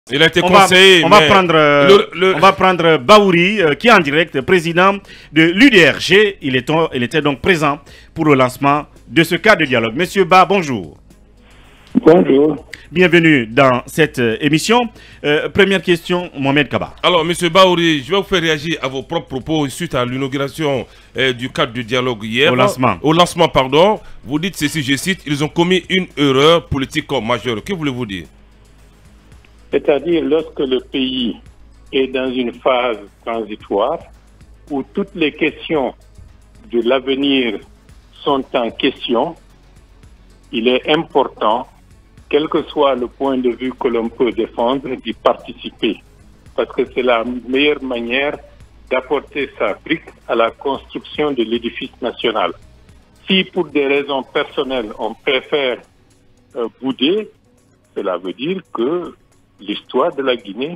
Il a été conseillé. On va prendre Baouri, qui est en direct, président de l'UDRG. Il était donc présent pour le lancement de ce cadre de dialogue. Monsieur Ba, bonjour. Bonjour. Bienvenue dans cette émission. Première question, Mohamed Kaba. Alors, monsieur Baouri, je vais vous faire réagir à vos propres propos suite à l'inauguration du cadre de dialogue hier. Au lancement, pardon. Vous dites ceci, je cite, ils ont commis une erreur politique majeure. Que voulez-vous dire? C'est-à-dire lorsque le pays est dans une phase transitoire où toutes les questions de l'avenir sont en question, il est important, quel que soit le point de vue que l'on peut défendre, d'y participer. Parce que c'est la meilleure manière d'apporter sa brique à la construction de l'édifice national. Si pour des raisons personnelles, on préfère bouder, cela veut dire que l'histoire de la Guinée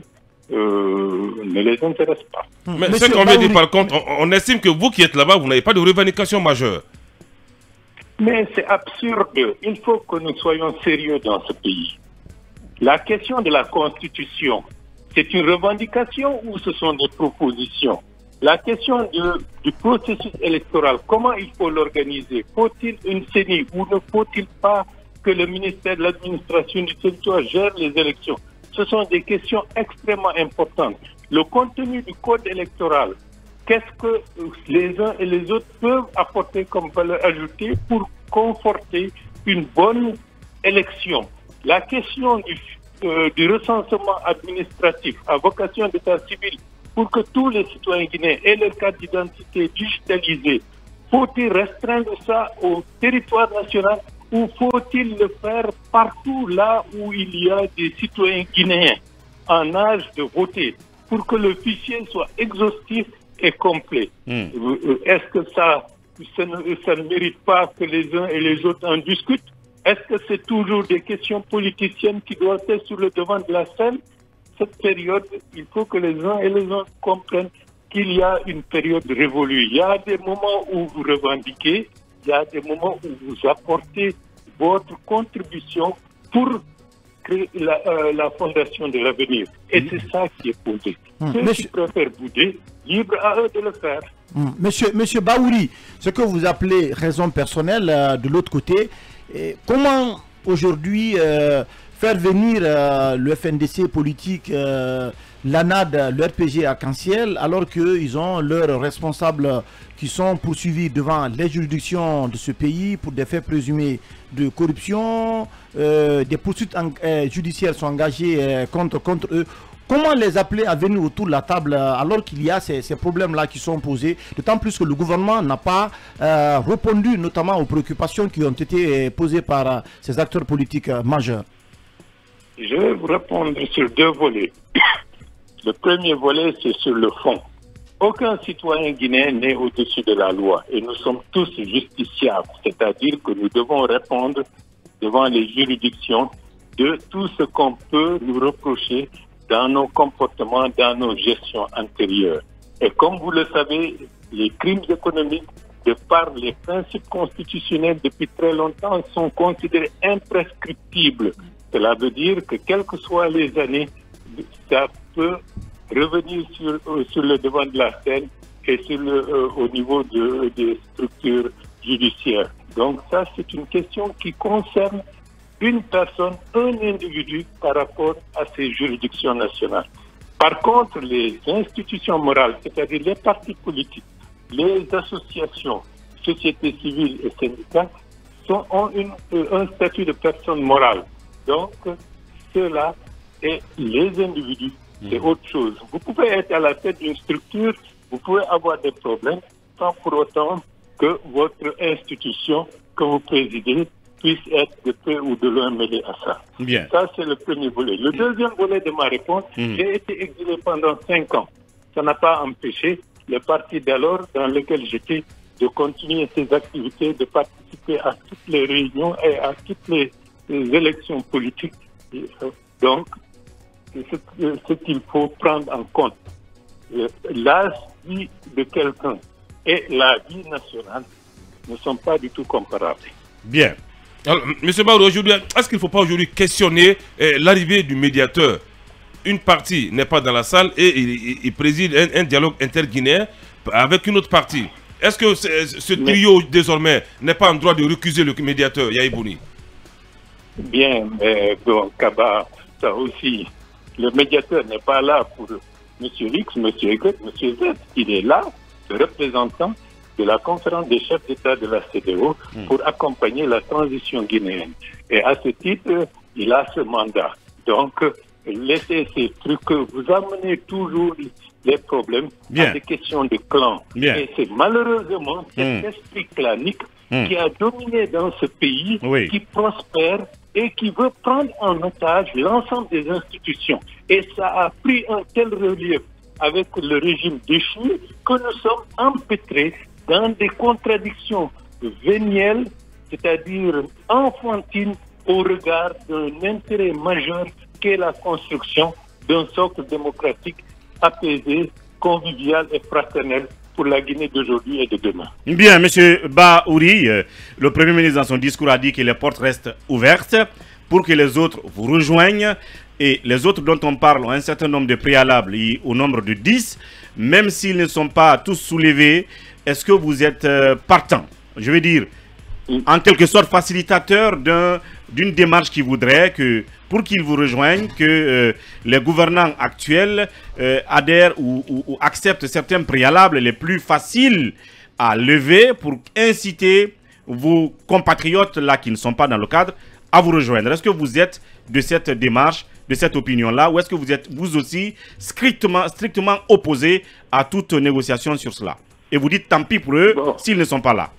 ne les intéresse pas. Mais ce qu'on veut dire par contre, on estime que vous qui êtes là-bas, vous n'avez pas de revendication majeure. Mais c'est absurde. Il faut que nous soyons sérieux dans ce pays. La question de la Constitution, c'est une revendication ou ce sont des propositions? La question du processus électoral, comment il faut l'organiser? Faut-il une CENI ou ne faut-il pas que le ministère de l'administration du territoire gère les élections? Ce sont des questions extrêmement importantes. Le contenu du code électoral, qu'est-ce que les uns et les autres peuvent apporter comme valeur ajoutée pour conforter une bonne élection? La question du recensement administratif à vocation d'état civil pour que tous les citoyens guinéens aient leur carte d'identité digitalisée, faut-il restreindre ça au territoire national ou faut-il le faire partout là où il y a des citoyens guinéens en âge de voter pour que le fichier soit exhaustif et complet? Est-ce que ça ne mérite pas que les uns et les autres en discutent? Est-ce que c'est toujours des questions politiciennes qui doivent être sur le devant de la scène? Cette période, il faut que les uns et les autres comprennent qu'il y a une période révolue. Il y a des moments où vous revendiquez, il y a des moments où vous apportez votre contribution pour créer la fondation de l'avenir. Et c'est ça qui est posé. Ceux qui préfèrent bouder, libre à eux de le faire. Monsieur Baouri, ce que vous appelez raison personnelle, de l'autre côté, comment aujourd'hui faire venir le FNDC politique, l'ANAD, le RPG arc-en-ciel, alors qu'ils ont leurs responsables qui sont poursuivis devant les juridictions de ce pays pour des faits présumés de corruption, des poursuites judiciaires sont engagées contre eux. Comment les appeler à venir autour de la table alors qu'il y a ces problèmes-là qui sont posés, d'autant plus que le gouvernement n'a pas répondu notamment aux préoccupations qui ont été posées par ces acteurs politiques majeurs? Je vais vous répondre sur deux volets. Le premier volet, c'est sur le fond. Aucun citoyen guinéen n'est au-dessus de la loi et nous sommes tous justiciables, c'est-à-dire que nous devons répondre devant les juridictions de tout ce qu'on peut nous reprocher dans nos comportements, dans nos gestions antérieures. Et comme vous le savez, les crimes économiques, de par les principes constitutionnels depuis très longtemps, sont considérés imprescriptibles. Cela veut dire que quelles que soient les années, ça peut revenir sur le devant de la scène et au niveau des structures judiciaires. Donc ça, c'est une question qui concerne une personne, un individu par rapport à ces juridictions nationales. Par contre, les institutions morales, c'est-à-dire les partis politiques, les associations, sociétés civiles et syndicats, ont un statut de personne morale. Donc, cela et les individus, c'est autre chose. Vous pouvez être à la tête d'une structure, vous pouvez avoir des problèmes, sans pour autant que votre institution que vous présidez puisse être de peu ou de loin mêlée à ça. Bien. Ça, c'est le premier volet. Le deuxième volet de ma réponse, j'ai été exilé pendant 5 ans. Ça n'a pas empêché le parti d'alors dans lequel j'étais de continuer ses activités, de participer à toutes les réunions et à toutes les élections politiques. Donc, ce qu'il faut prendre en compte. La vie de quelqu'un et la vie nationale ne sont pas du tout comparables. Bien. Alors, M. Baouri, aujourd'hui, est-ce qu'il ne faut pas aujourd'hui questionner l'arrivée du médiateur? une partie n'est pas dans la salle et il préside un dialogue interguinéen avec une autre partie. Est-ce que ce trio, désormais, n'est pas en droit de recuser le médiateur, Yahibouni? Bien, mais bon, Kaba, ça aussi, le médiateur n'est pas là pour M. X, M. Y, M. Z. Il est là, le représentant de la conférence des chefs d'État de la CEDEAO pour accompagner la transition guinéenne. Et à ce titre, il a ce mandat. Donc, laissez ces trucs, vous amenez toujours les problèmes à des questions de clan. Et c'est malheureusement cet esprit clanique qui a dominé dans ce pays, qui prospère et qui veut prendre en otage l'ensemble des institutions. Et ça a pris un tel relief avec le régime déchu que nous sommes empêtrés dans des contradictions vénielles, c'est-à-dire enfantines au regard d'un intérêt majeur qu'est la construction d'un socle démocratique apaisé, convivial et fraternel pour la Guinée d'aujourd'hui et de demain. Bien, M. Baouri, le Premier ministre dans son discours a dit que les portes restent ouvertes pour que les autres vous rejoignent. Et les autres dont on parle ont un certain nombre de préalables, au nombre de 10. Même s'ils ne sont pas tous soulevés, est-ce que vous êtes partant, je veux dire, en quelque sorte facilitateur d'une démarche qui voudrait que, pour qu'ils vous rejoignent, que les gouvernants actuels adhèrent ou acceptent certains préalables les plus faciles à lever pour inciter vos compatriotes là qui ne sont pas dans le cadre à vous rejoindre? Est-ce que vous êtes de cette démarche, de cette opinion-là, ou est-ce que vous êtes vous aussi strictement opposé à toute négociation sur cela? Et vous dites tant pis pour eux s'ils ne sont pas là.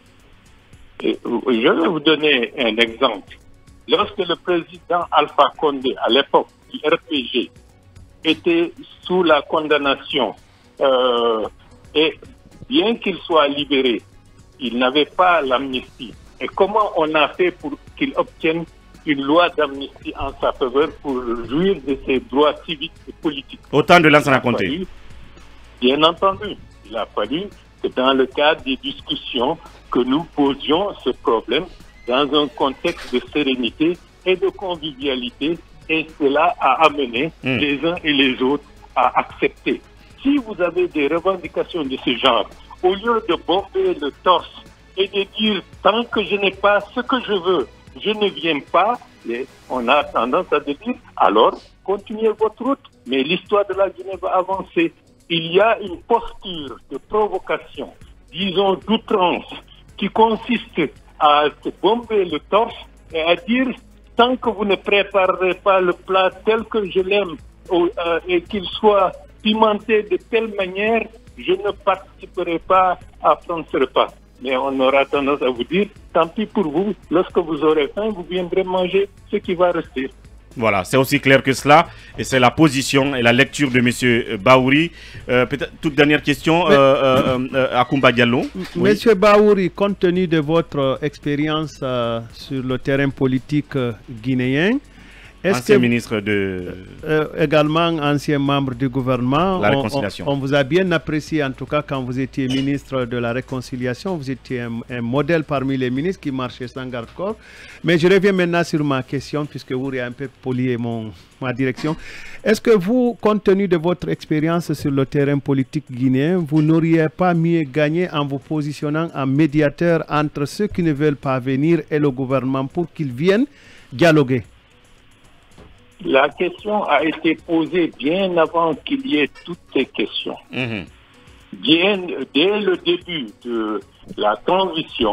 Je vais vous donner un exemple. Lorsque le président Alpha Condé, à l'époque du RPG, était sous la condamnation, et bien qu'il soit libéré, il n'avait pas l'amnistie. Et comment on a fait pour qu'il obtienne une loi d'amnistie en sa faveur pour jouir de ses droits civiques et politiques? Autant de Lansana Conté. Bien entendu, il a fallu que dans le cadre des discussions, que nous posions ce problème dans un contexte de sérénité et de convivialité, et cela a amené les uns et les autres à accepter. Si vous avez des revendications de ce genre, au lieu de bomber le torse et de dire « tant que je n'ai pas ce que je veux, je ne viens pas », on a tendance à dire « alors, continuez votre route, mais l'histoire de la Guinée va avancer ». Il y a une posture de provocation, disons d'outrance, qui consiste à se bomber le torse et à dire « tant que vous ne préparerez pas le plat tel que je l'aime et qu'il soit pimenté de telle manière, je ne participerai pas à prendre ce repas ». Mais on aura tendance à vous dire « tant pis pour vous, lorsque vous aurez faim, vous viendrez manger ce qui va rester ». Voilà, c'est aussi clair que cela, et c'est la position et la lecture de M. Baouri. Peut-être toute dernière question à Koumba Diallo. Monsieur Baouri, compte tenu de votre expérience sur le terrain politique guinéen, ancien ministre de... également ancien membre du gouvernement. La réconciliation. On vous a bien apprécié, en tout cas, quand vous étiez ministre de la réconciliation. Vous étiez un modèle parmi les ministres qui marchaient sans garde-corps. Mais je reviens maintenant sur ma question, puisque vous avez un peu polié ma direction. Est-ce que vous, compte tenu de votre expérience sur le terrain politique guinéen, vous n'auriez pas mieux gagné en vous positionnant en médiateur entre ceux qui ne veulent pas venir et le gouvernement pour qu'ils viennent dialoguer? La question a été posée bien avant qu'il y ait toutes ces questions. Dès le début de la transition,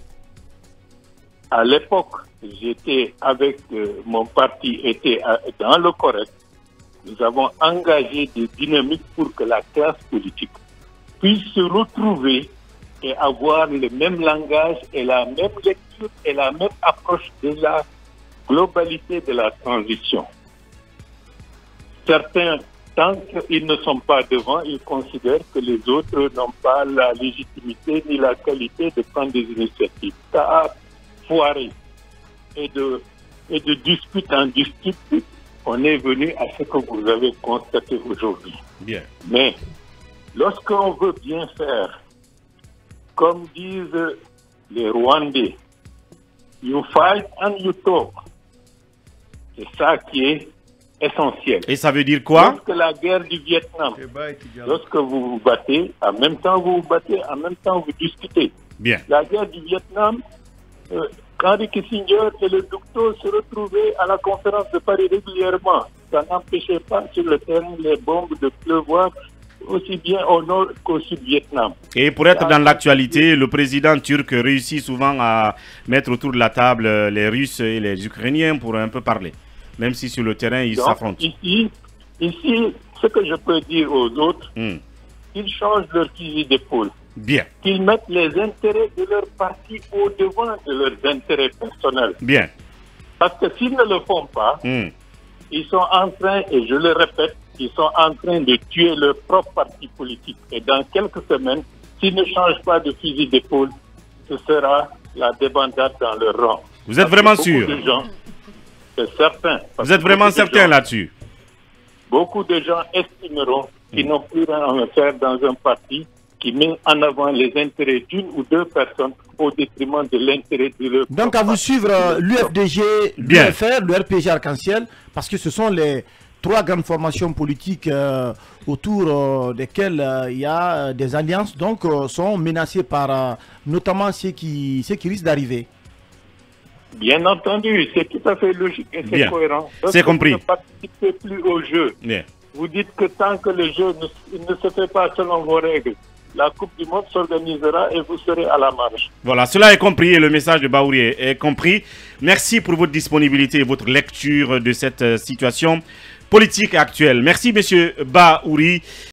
à l'époque, j'étais avec mon parti, était dans le correct. Nous avons engagé des dynamiques pour que la classe politique puisse se retrouver et avoir le même langage et la même lecture et la même approche de la globalité de la transition. Certains, tant qu'ils ne sont pas devant, ils considèrent que les autres n'ont pas la légitimité ni la qualité de prendre des initiatives. Ça a foiré. Et de dispute en dispute, on est venu à ce que vous avez constaté aujourd'hui. Bien. Mais lorsqu'on veut bien faire, comme disent les Rwandais, you fight and you talk. C'est ça qui est essentiel. Et ça veut dire quoi? Lorsque la guerre du Vietnam, lorsque vous vous battez, en même temps vous vous battez, en même temps vous discutez. Bien. La guerre du Vietnam, Henry Kissinger et le Docteur se retrouvaient à la conférence de Paris régulièrement. Ça n'empêchait pas sur le terrain les bombes de pleuvoir aussi bien au nord qu'au sud-Vietnam. Et pour être dans l'actualité, le président turc réussit souvent à mettre autour de la table les Russes et les Ukrainiens pour un peu parler, même si sur le terrain ils s'affrontent. Ici, ce que je peux dire aux autres, qu'ils changent leur fusil d'épaule. Bien. Qu'ils mettent les intérêts de leur parti au-devant de leurs intérêts personnels. Bien. Parce que s'ils ne le font pas, ils sont en train, et je le répète, ils sont en train de tuer leur propre parti politique. Et dans quelques semaines, s'ils ne changent pas de fusil d'épaule, ce sera la débandade dans leur rang. Vous êtes vraiment sûr? C'est certain. Vous êtes vraiment certain là-dessus? Beaucoup de gens estimeront qu'ils n'ont plus rien à faire dans un parti qui met en avant les intérêts d'une ou deux personnes au détriment de l'intérêt de leur. Donc à vous suivre l'UFDG, l'UFR, le RPG Arc-en-Ciel, parce que ce sont les trois grandes formations politiques autour desquelles il y a des alliances, donc sont menacées par notamment ceux qui risquent d'arriver. Bien entendu, c'est tout à fait logique et c'est cohérent. C'est compris. Vous ne participez plus au jeu. Vous dites que tant que le jeu ne se fait pas selon vos règles, la Coupe du Monde s'organisera et vous serez à la marge. Voilà, cela est compris et le message de Bahouri est compris. Merci pour votre disponibilité et votre lecture de cette situation politique actuelle. Merci, monsieur Bahouri.